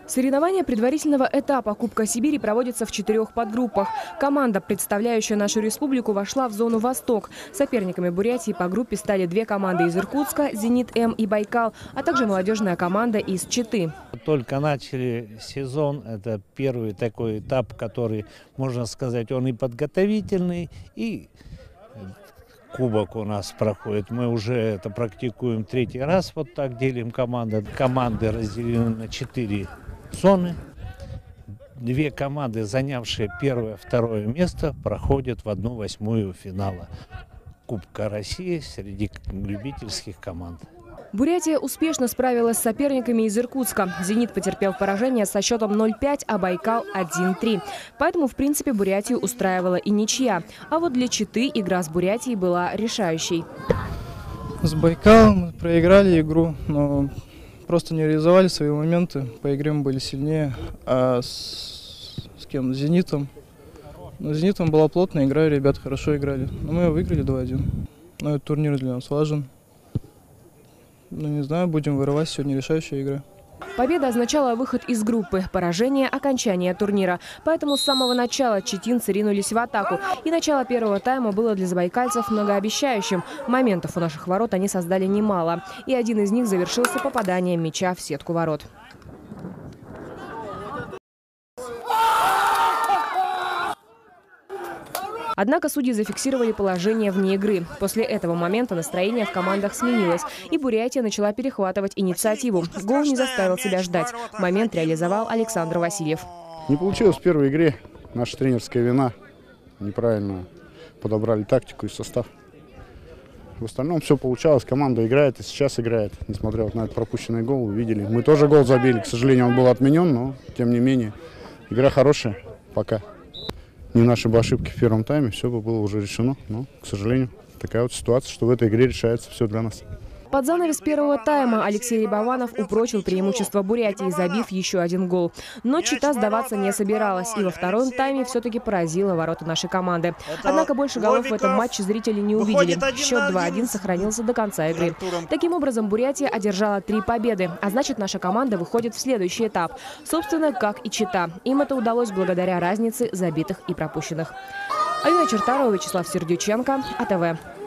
Соревнования предварительного этапа Кубка Сибири проводятся в 4 подгруппах. Команда, представляющая нашу республику, вошла в зону «Восток». Соперниками Бурятии по группе стали 2 команды из Иркутска – «Зенит-М» и «Байкал», а также молодежная команда из Читы. Только начали сезон, это первый такой этап, который, можно сказать, он и подготовительный, и кубок у нас проходит. Мы уже это практикуем 3-й раз, вот так делим команды. Команды разделены на 4 зоны. 2 команды, занявшие 1-2 место, проходят в 1/8 финала Кубка России среди любительских команд. Бурятия успешно справилась с соперниками из Иркутска. «Зенит» потерпел поражение со счетом 0-5, а «Байкал» 1-3. Поэтому, в принципе, Бурятию устраивала и ничья. А вот для Читы игра с Бурятией была решающей. С «Байкалом» мы проиграли игру, но просто не реализовали свои моменты. По игре мы были сильнее. А с кем? С «Зенитом». Но с «Зенитом» была плотная игра, ребята хорошо играли. Но мы выиграли 2-1. Но этот турнир для нас важен. Ну, не знаю, будем вырывать, сегодня решающая игра. Победа означала выход из группы, поражение – окончание турнира. Поэтому с самого начала читинцы ринулись в атаку. И начало первого тайма было для забайкальцев многообещающим. Моментов у наших ворот они создали немало. И один из них завершился попаданием мяча в сетку ворот. Однако судьи зафиксировали положение вне игры. После этого момента настроение в командах сменилось, и Бурятия начала перехватывать инициативу. Гол не заставил себя ждать. Момент реализовал Александр Васильев. Не получилось в первой игре. Наша тренерская вина. Неправильно подобрали тактику и состав. В остальном все получалось. Команда играет и сейчас играет. Несмотря вот на этот пропущенный гол, вы видели. Мы тоже гол забили. К сожалению, он был отменен, но тем не менее. Игра хорошая пока. Не наши бы ошибки в первом тайме, все бы было уже решено. Но, к сожалению, такая вот ситуация, что в этой игре решается все для нас. Под занавес первого тайма Алексей Рябованов упрочил преимущество Бурятии, забив еще 1 гол. Но Чита сдаваться не собиралась. И во втором тайме все-таки поразила ворота нашей команды. Однако больше голов в этом матче зрители не увидели. Счет 2-1 сохранился до конца игры. Таким образом, Бурятия одержала 3 победы. А значит, наша команда выходит в следующий этап. Собственно, как и Чита. Им это удалось благодаря разнице забитых и пропущенных. Алина Чертарова, Вячеслав Сердюченко, АТВ.